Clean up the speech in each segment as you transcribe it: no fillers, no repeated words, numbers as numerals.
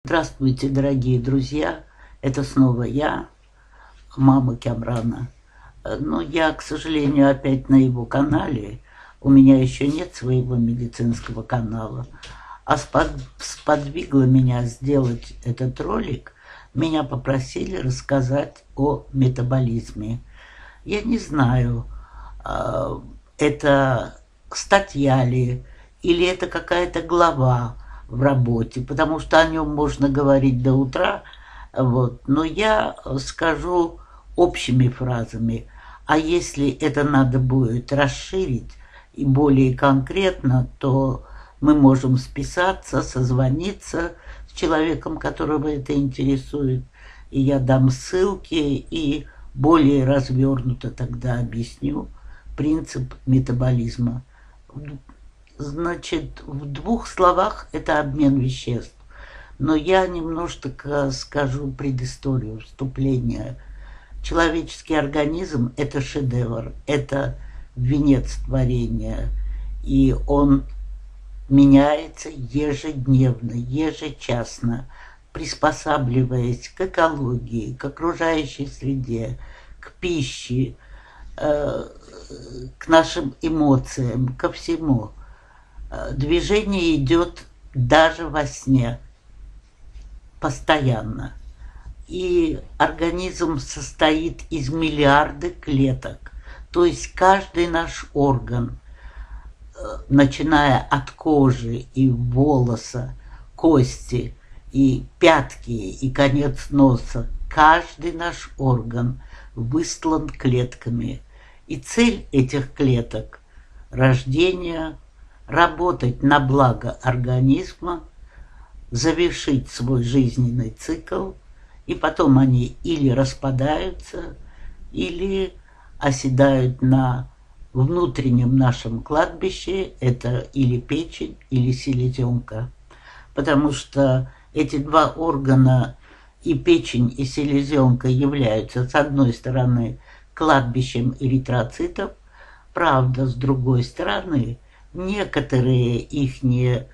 Здравствуйте, дорогие друзья! Это снова я, мама Кямрана. Но я, к сожалению, опять на его канале. У меня еще нет своего медицинского канала. А сподвигло меня сделать этот ролик. Меня попросили рассказать о метаболизме. Я не знаю, это статья ли, или это какая-то глава в работе, потому что о нем можно говорить до утра, вот. Но я скажу общими фразами, а если это надо будет расширить и более конкретно, то мы можем списаться, созвониться с человеком, которого это интересует, и я дам ссылки и более развернуто тогда объясню принцип метаболизма. Значит, в двух словах это обмен веществ. Но я немножко скажу предысторию, вступление. Человеческий организм – это шедевр, это венец творения. И он меняется ежедневно, ежечасно, приспосабливаясь к экологии, к окружающей среде, к пище, к нашим эмоциям, ко всему. Движение идет даже во сне, постоянно. И организм состоит из миллиарда клеток. То есть каждый наш орган, начиная от кожи и волоса, кости и пятки и конец носа, каждый наш орган выстлан клетками. И цель этих клеток – рождение, работать на благо организма, завершить свой жизненный цикл, и потом они или распадаются, или оседают на внутреннем нашем кладбище, это или печень, или селезенка. Потому что эти два органа, и печень, и селезенка, являются, с одной стороны, кладбищем эритроцитов, правда, с другой стороны, некоторые ихние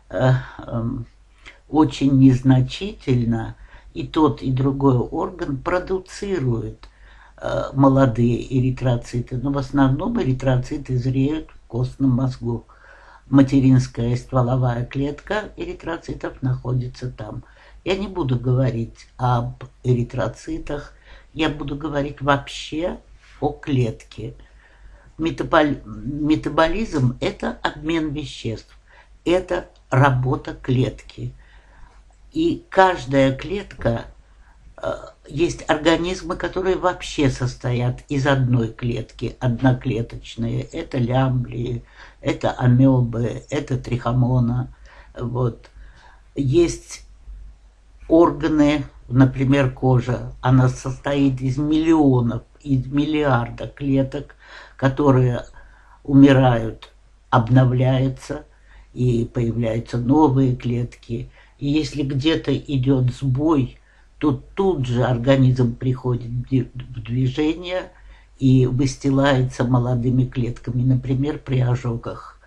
очень незначительно, и тот, и другой орган продуцируют молодые эритроциты, но в основном эритроциты зреют в костном мозгу. Материнская стволовая клетка эритроцитов находится там. Я не буду говорить об эритроцитах, я буду говорить вообще о клетке. Метаболизм – это обмен веществ, это работа клетки. И каждая клетка, есть организмы, которые вообще состоят из одной клетки, одноклеточные. Это лямблии, это амебы, это трихомона. Вот. Есть органы, например, кожа, она состоит из миллионов, из миллиарда клеток, которые умирают, обновляются, и появляются новые клетки. И если где-то идет сбой, то тут же организм приходит в движение и выстилается молодыми клетками, например, при ожогах.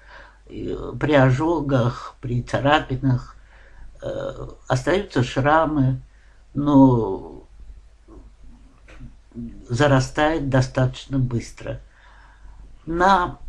При царапинах остаются шрамы, но зарастает достаточно быстро. На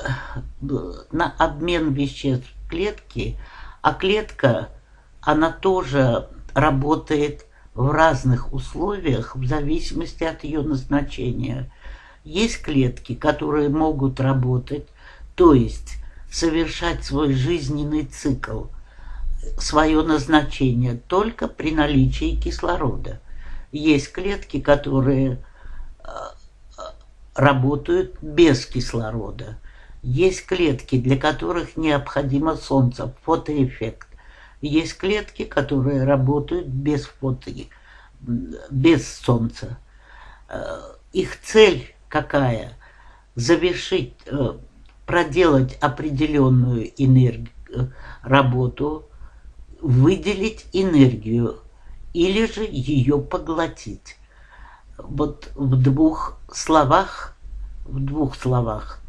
обмен веществ клетки, а клетка, она тоже работает в разных условиях в зависимости от ее назначения. Есть клетки, которые могут работать, то есть совершать свой жизненный цикл, свое назначение только при наличии кислорода. Есть клетки, которые работают без кислорода. Есть клетки, для которых необходимо солнце, фотоэффект. Есть клетки, которые работают без солнца. Их цель какая? Завершить, проделать определенную работу, выделить энергию или же ее поглотить. Вот в двух словах,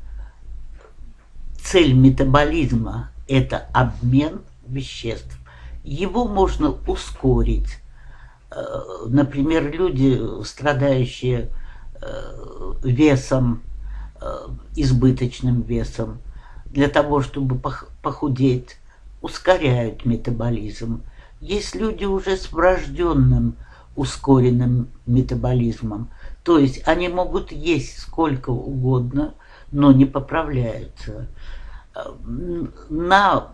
цель метаболизма – это обмен веществ. его можно ускорить. Например, люди, страдающие весом, избыточным весом, для того, чтобы похудеть, ускоряют метаболизм. Есть люди уже с врожденным ускоренным метаболизмом, то есть они могут есть сколько угодно, но не поправляются. На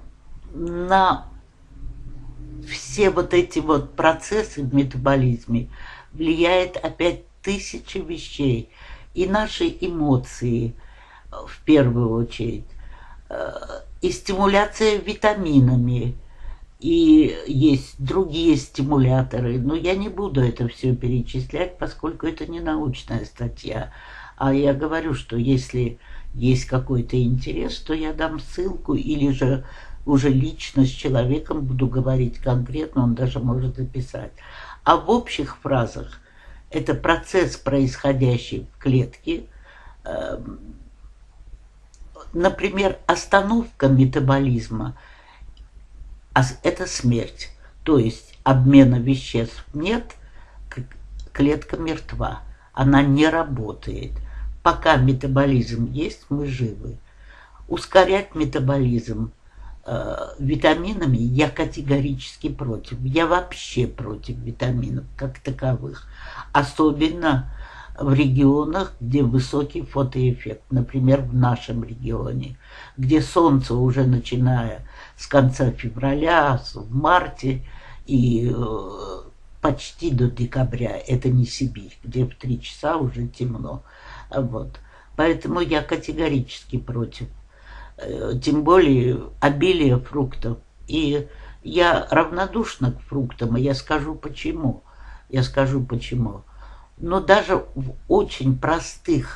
все вот эти вот процессы в метаболизме влияет опять тысячи вещей. И наши эмоции, в первую очередь, и стимуляция витаминами, и есть другие стимуляторы. Но я не буду это все перечислять, поскольку это не научная статья. А я говорю, что если есть какой-то интерес, то я дам ссылку, или же уже лично с человеком буду говорить конкретно, он даже может записать. А в общих фразах это процесс, происходящий в клетке. Например, остановка метаболизма – это смерть. То есть обмена веществ нет, клетка мертва, она не работает. Пока метаболизм есть, мы живы. Ускорять метаболизм витаминами я категорически против. Я вообще против витаминов как таковых. Особенно в регионах, где высокий фотоэффект. Например, в нашем регионе, где солнце уже начиная с конца февраля, в марте и почти до декабря. Это не Сибирь, где в 3 часа уже темно. Вот. Поэтому я категорически против. Тем более обилие фруктов. И я равнодушна к фруктам, и я скажу почему. Но даже в очень простой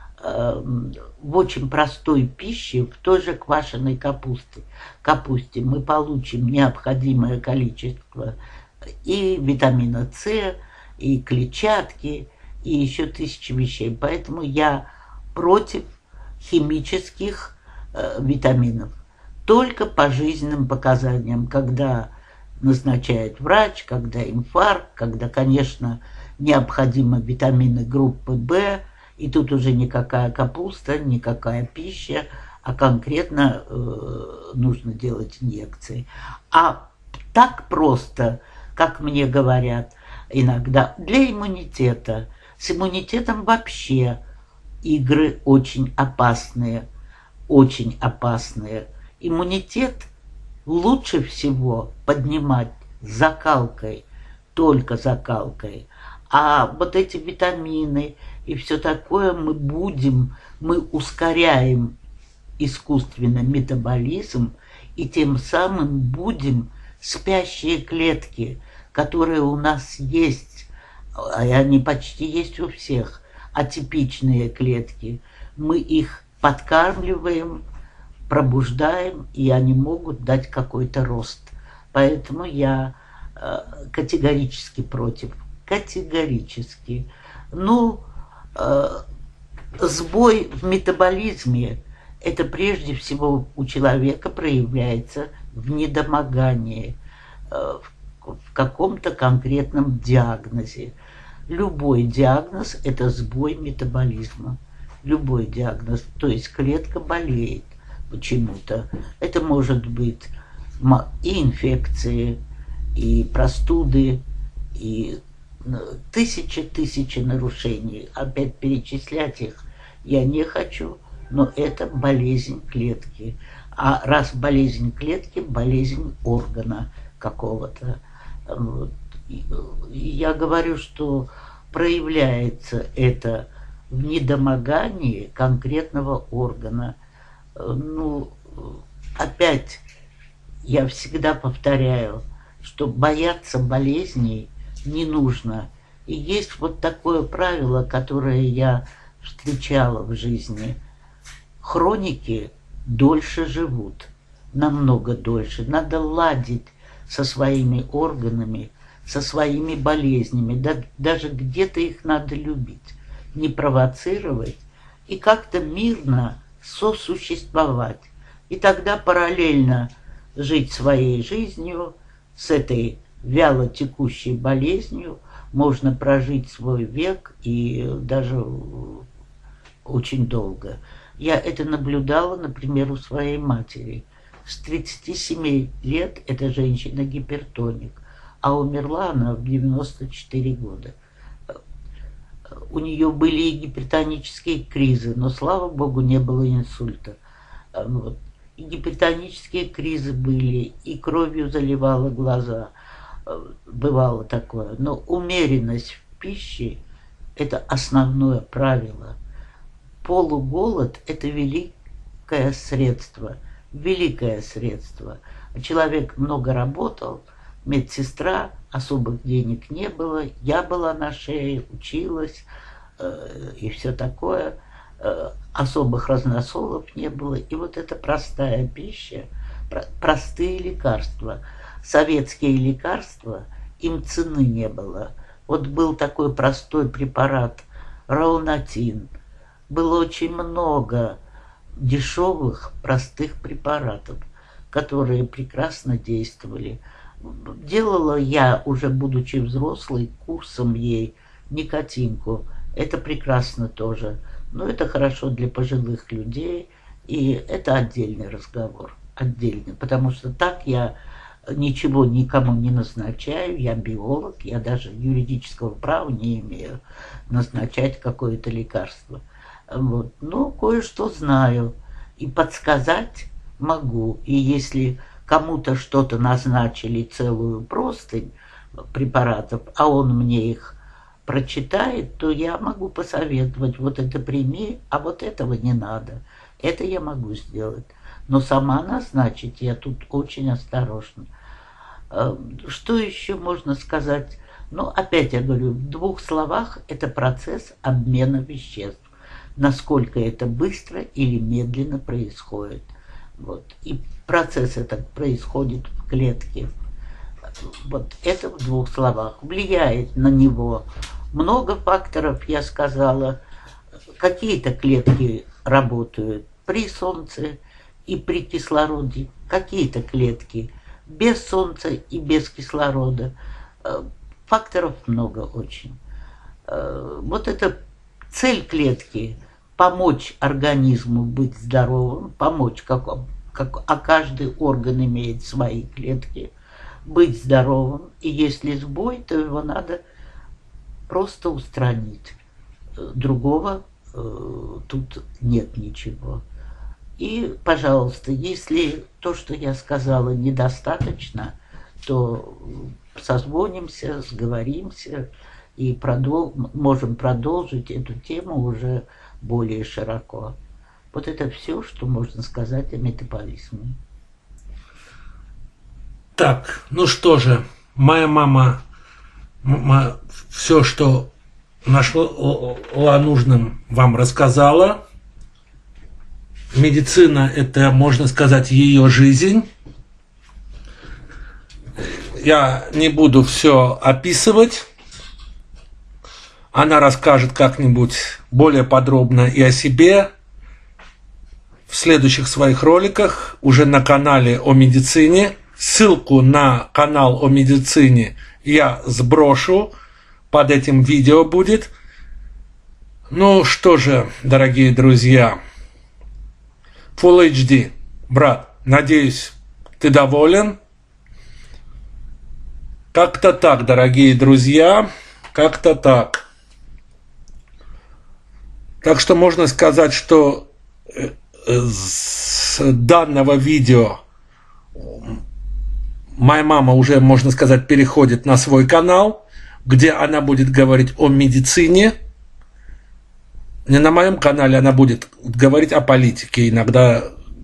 пище, в той же квашеной капусте мы получим необходимое количество и витамина С, и клетчатки, и еще тысячи вещей. Поэтому я против химических витаминов. Только по жизненным показаниям, когда назначает врач, когда инфаркт, когда, конечно, необходимы витамины группы В, и тут уже никакая капуста, никакая пища, а конкретно нужно делать инъекции. А так просто, как мне говорят иногда, для иммунитета. С иммунитетом вообще игры очень опасные. Очень опасные. Иммунитет лучше всего поднимать закалкой, только закалкой. А вот эти витамины и все такое мы ускоряем искусственно метаболизм, и тем самым будем спящие клетки, которые у нас есть, а они почти есть у всех, атипичные клетки. Мы их подкармливаем, пробуждаем, и они могут дать какой-то рост. Поэтому я категорически против. Категорически. Сбой в метаболизме – это прежде всего у человека проявляется в недомогании, в каком-то конкретном диагнозе. Любой диагноз – это сбой метаболизма. Любой диагноз, то есть клетка болеет почему-то. Это может быть и инфекции, и простуды, и тысячи нарушений. Опять перечислять их я не хочу, но это болезнь клетки. А раз болезнь клетки, болезнь органа какого-то. Вот. Я говорю, что проявляется это в недомогании конкретного органа. Опять я всегда повторяю, что бояться болезней не нужно. И есть вот такое правило, которое я встречала в жизни. Хроники дольше живут, намного дольше. Надо ладить со своими органами, со своими болезнями. Даже где-то их надо любить, не провоцировать и как-то мирно сосуществовать. И тогда параллельно жить своей жизнью, с этой вяло текущей болезнью можно прожить свой век и даже очень долго. Я это наблюдала, например, у своей матери. С 37 лет эта женщина гипертоник, а умерла она в 94 года. У нее были и гипертонические кризы, но, слава богу, не было инсульта. Вот. И гипертонические кризы были, и кровью заливала глаза. Бывало такое. Но умеренность в пище – это основное правило. Полуголод – это великое средство. Великое средство. Человек много работал, медсестра, особых денег не было, я была на шее, училась и все такое. Особых разносолов не было. И вот эта простая пища, простые лекарства. Советские лекарства, им цены не было. Вот был такой простой препарат Раунатин. Было очень много дешевых, простых препаратов, которые прекрасно действовали. Делала я, уже будучи взрослой, курсом ей никотинку. Это прекрасно тоже. Но это хорошо для пожилых людей, и это отдельный разговор. Отдельный. Потому что так я ничего никому не назначаю, я биолог, я даже юридического права не имею назначать какое-то лекарство. Вот. Но кое-что знаю и подсказать могу. И если кому-то что-то назначили, целую простынь препаратов, а он мне их прочитает, то я могу посоветовать: вот это прими, а вот этого не надо. Это я могу сделать. Но сама назначить я тут очень осторожна. Что еще можно сказать? Ну, опять я говорю, в двух словах, это процесс обмена веществ. Насколько это быстро или медленно происходит. Вот. И процесс этот происходит в клетке. Вот это в двух словах. Влияет на него много факторов, я сказала. Какие-то клетки работают при солнце и при кислороде. Какие-то клетки без солнца и без кислорода. Факторов много очень. Вот это цель клетки – помочь организму быть здоровым, помочь, а каждый орган имеет свои клетки, быть здоровым. И если сбой, то его надо просто устранить. Другого тут нет ничего. И, пожалуйста, если то, что я сказала, недостаточно, то созвонимся, сговоримся и можем продолжить эту тему уже более широко. Вот это все, что можно сказать о метаболизме. Так, ну что же, моя мама все, что нашла нужным, вам рассказала. Медицина – это, можно сказать, ее жизнь. Я не буду все описывать. Она расскажет как-нибудь более подробно и о себе в следующих своих роликах, уже на канале о медицине. Ссылку на канал о медицине я сброшу, под этим видео будет. Ну что же, дорогие друзья, Full HD, брат, надеюсь, ты доволен? Как-то так, дорогие друзья, как-то так. Так что можно сказать, что с данного видео моя мама уже, можно сказать, переходит на свой канал, где она будет говорить о медицине. Не на моем канале она будет говорить о политике, иногда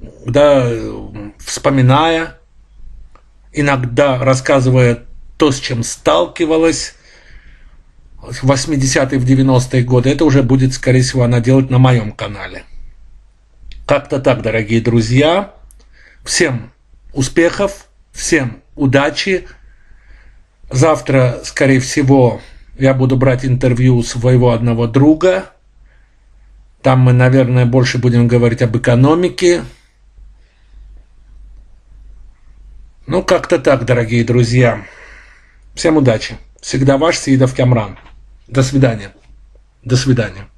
вспоминая, иногда рассказывая то, с чем сталкивалась в 80-е, в 90-е годы. Это уже будет, скорее всего, она делать на моем канале. Как-то так, дорогие друзья. Всем успехов, всем удачи. Завтра, скорее всего, я буду брать интервью у своего одного друга. Там мы, наверное, больше будем говорить об экономике. Ну, как-то так, дорогие друзья. Всем удачи. Всегда ваш Сеидов Камран. До свидания. До свидания.